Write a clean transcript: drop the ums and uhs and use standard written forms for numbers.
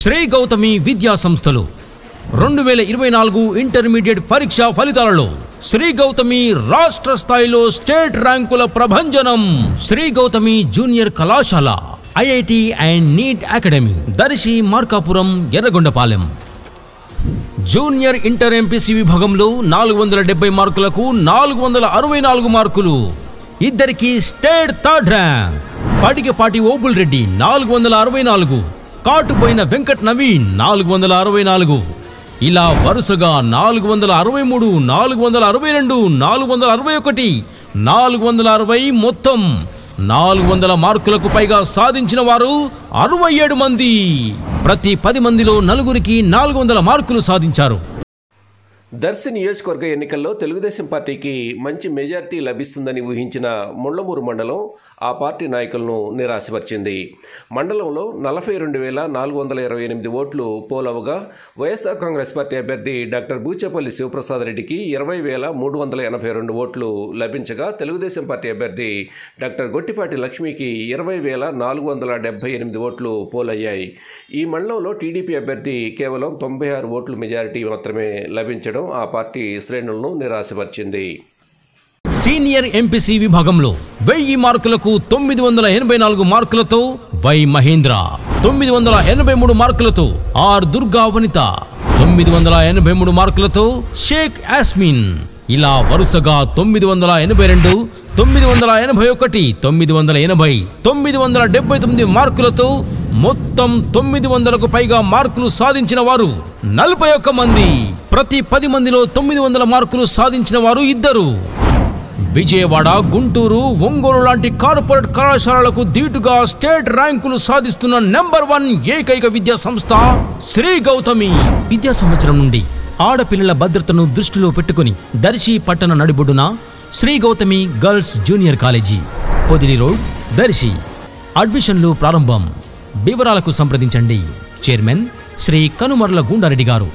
శ్రీ గౌతమి విద్యా సంస్థలు 2024 ఇంటర్మీడియట్ పరీక్షా ఫలితాలలో శ్రీ గౌతమి రాష్ట్ర స్థాయిలో స్టేట్ ర్యాంకుల ప్రభంజనం. శ్రీ గౌతమి జూనియర్ కళాశాల, IIT and NEET academy, Darsi, Markapuram, Yerragondapalem. Junior inter MPC విభాగంలో 470 మార్కులకు 464 మార్కులు. ఇద్దరికి state third rank. Padigapati Obul Reddy 464, Katupoyina Venkat Naveen 464. ఇలా వరుసగా 463, 462, 461, 460 మొత్తం 400 మార్కులకు పైగా సాధించిన వారు 67 మంది. ప్రతి 10 మందిలో 4గురికి 400 మార్కులు సాధించారు. దర్శి నియోజకవర్గ ఎన్నికల్లో తెలుగుదేశం పార్టీకి మంచి మెజార్టీ లభిస్తుందని ఊహించిన ముళ్లమూరు మండలం ఆ పార్టీ నాయకులను నిరాశపరిచింది. మండలంలో 42,428 ఓట్లు పోలవగా వైఎస్ఆర్ కాంగ్రెస్ పార్టీ అభ్యర్థి డాక్టర్ బూచేపల్లి శివప్రసాద్ రెడ్డికి 20,382 ఓట్లు లభించగా తెలుగుదేశం పార్టీ అభ్యర్థి డాక్టర్ గొట్టిపాటి లక్ష్మికి 20,478 ఓట్లు పోలయ్యాయి. ఈ మండలంలో టీడీపీ అభ్యర్థి కేవలం 96 ఓట్లు మెజారిటీ మాత్రమే లభించడం ఆ పార్టీ శ్రేణులను నిరాశపరిచింది. సీనియర్ ఎంపీసీ విభాగంలో 1000 మార్కులకు 984 మార్కులతో వై మహేంద్ర, 983 మార్కులతో ఆర్ దుర్గా వనిత, 983 మార్కులతో షేక్ యాస్మిన్. ఇలా వరుసగా 982, 981, 980, 979 మార్కులతో మొత్తం 900కు పైగా మార్కులు సాధించిన వారు 41 మంది. ప్రతి 10 మందిలో 900 మార్కులు సాధించిన వారు ఇద్దరు. విజయవాడ, గుంటూరు, ఒంగోలు లాంటి కార్పొరేట్ కళాశాలలకు ధీటుగా స్టేట్ ర్యాంకులు సాధిస్తున్న నెంబర్ 1 ఏకైక విద్యా సంస్థ శ్రీ గౌతమి. విద్యా సంవత్సరం నుండి ఆడపిల్లల భద్రతను దృష్టిలో పెట్టుకుని దర్శి పట్టణ నడిబొడ్డున Sri Gautami girls junior college, Podili road, Darsi. అడ్మిషన్లు ప్రారంభం. వివరాలకు సంప్రదించండి. చైర్మన్ శ్రీ కనుమర్ల గుండారెడ్డి గారు.